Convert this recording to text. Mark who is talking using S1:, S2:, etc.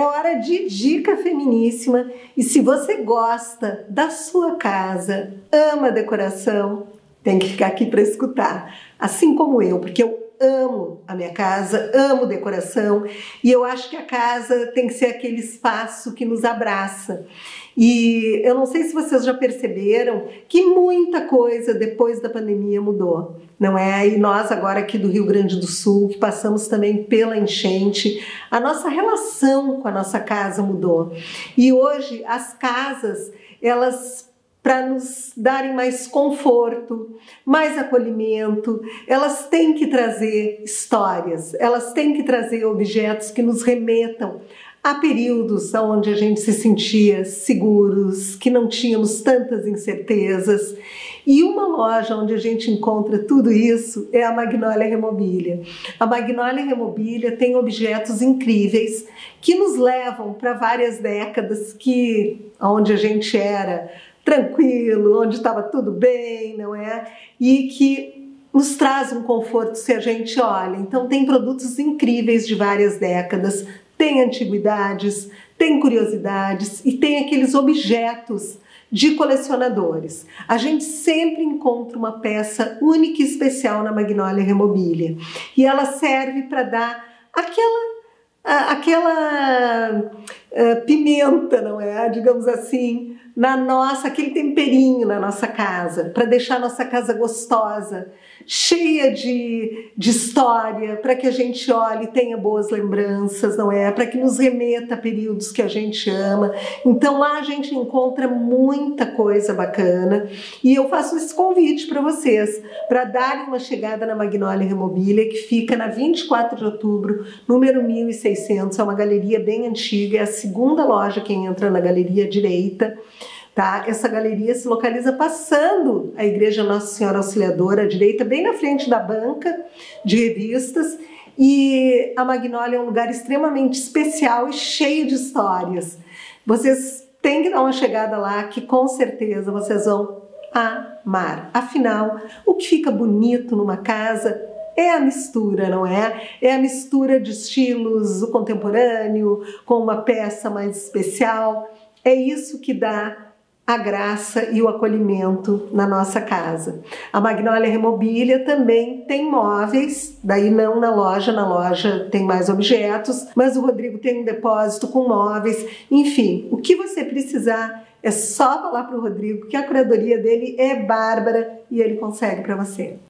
S1: É hora de dica feminíssima e se você gosta da sua casa, ama decoração, tem que ficar aqui para escutar, assim como eu, porque eu amo a minha casa, amo decoração e eu acho que a casa tem que ser aquele espaço que nos abraça. E eu não sei se vocês já perceberam que muita coisa depois da pandemia mudou, não é? E nós agora aqui do Rio Grande do Sul, que passamos também pela enchente, a nossa relação com a nossa casa mudou. E hoje as casas, elas, para nos darem mais conforto, mais acolhimento, elas têm que trazer histórias, elas têm que trazer objetos que nos remetam a períodos onde a gente se sentia seguros, que não tínhamos tantas incertezas. E uma loja onde a gente encontra tudo isso é a Magnolia Remobilia. A Magnolia Remobilia tem objetos incríveis que nos levam para várias décadas onde a gente era tranquilo, onde estava tudo bem, não é? E que nos traz um conforto se a gente olha. Então tem produtos incríveis de várias décadas, tem antiguidades, tem curiosidades e tem aqueles objetos de colecionadores. A gente sempre encontra uma peça única e especial na Magnolia Remobilia e ela serve para dar aquela pimenta, não é? Digamos assim, aquele temperinho na nossa casa, para deixar a nossa casa gostosa, cheia de história, para que a gente olhe e tenha boas lembranças, não é? Para que nos remeta a períodos que a gente ama. Então lá a gente encontra muita coisa bacana e eu faço esse convite para vocês, para darem uma chegada na Magnolia Remobilia, que fica na 24 de outubro, número 1600, é uma galeria bem antiga, é a segunda loja quem entra na galeria direita. Tá? Essa galeria se localiza passando a Igreja Nossa Senhora Auxiliadora à direita, bem na frente da banca de revistas, e a Magnolia é um lugar extremamente especial e cheio de histórias. Vocês têm que dar uma chegada lá, que com certeza vocês vão amar. Afinal, o que fica bonito numa casa é a mistura, não é? É a mistura de estilos, o contemporâneo, com uma peça mais especial. É isso que dá a graça e o acolhimento na nossa casa. A Magnolia Remobilia também tem móveis, daí não na loja tem mais objetos, mas o Rodrigo tem um depósito com móveis, enfim, o que você precisar é só falar para o Rodrigo que a curadoria dele é bárbara e ele consegue para você.